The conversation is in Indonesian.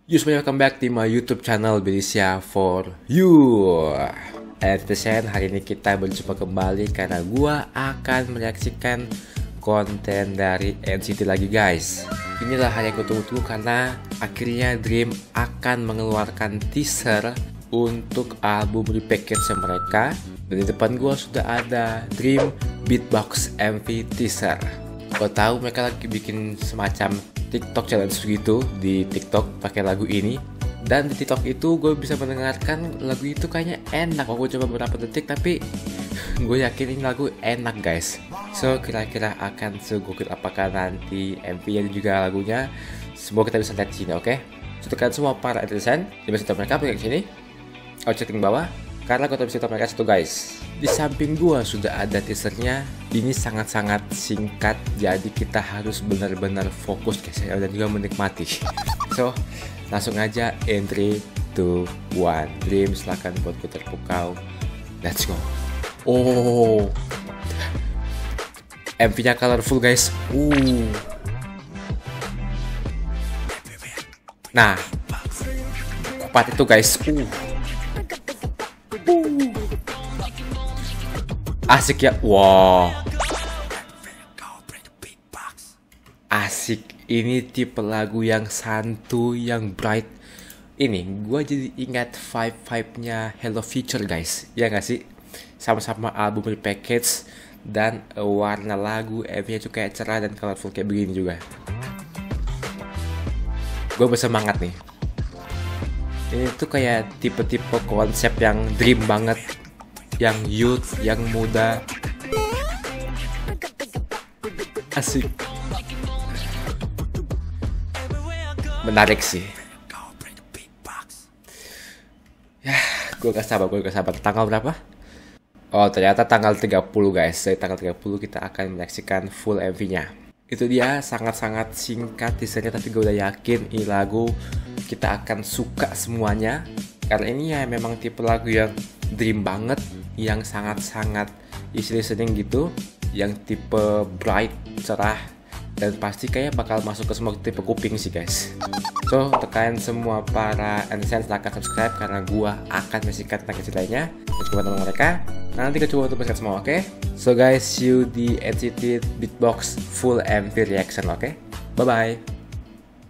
You semuanya, welcome back di my YouTube channel Belisya for you. Hari ini kita berjumpa kembali karena gua akan mereaksikan konten dari NCT lagi, guys. Inilah hal yang gue tunggu-tunggu karena akhirnya Dream akan mengeluarkan teaser untuk album repackage mereka. Dan di depan gua sudah ada Dream Beatbox MV teaser. Gue tahu mereka lagi bikin semacam TikTok challenge gitu di TikTok pakai lagu ini, dan di TikTok itu gue bisa mendengarkan lagu itu kayaknya enak. Gue coba beberapa detik tapi gue yakin ini lagu enak, guys. So kira-kira akan segokil apakah nanti MV-nya dan juga lagunya. Semoga kita bisa lihat di sini, oke? So tekan semua para netizen di bisa mereka pergi ke sini. Chatting bawah karena gue bisa mereka situ, guys. Di samping gua sudah ada teasernya. Ini sangat-sangat singkat, jadi kita harus benar-benar fokus, guys, dan juga menikmati. So langsung aja, in 3, 2, 1. Dream, silahkan buat putar pukau. Let's go. Oh, MV-nya colorful, guys. Nah, kuat itu, guys. Asik ya, wow, asik. Ini tipe lagu yang santuy, yang bright. Ini gue jadi ingat vibe-nya Hello Future, guys. Ya nggak sih? Sama-sama album repackage dan warna lagu MV-nya juga kayak cerah dan colorful kayak begini juga. Gue bersemangat nih. Ini tuh kayak tipe-tipe konsep yang Dream banget, yang youth, yang muda. Asik. Menarik sih. Ya, gue gak sabar. Tanggal berapa? Oh, ternyata tanggal 30, guys. Dari tanggal 30 kita akan menyaksikan full MV-nya. Itu dia, sangat-sangat singkat teasernya, tapi gue udah yakin ini lagu kita akan suka semuanya. Karena ini ya memang tipe lagu yang Dream banget, yang sangat-sangat easy listening gitu, yang tipe bright, cerah, dan pasti kayak bakal masuk ke semua tipe kuping sih, guys. So tekan semua para netizen, silahkan subscribe karena gua akan menyaksikan tentang ceritanya dan coba nonton mereka. Nanti kita coba untuk menyaksikan semua, oke? So guys, see you di NCT Beatbox full MV reaction, oke? Bye bye.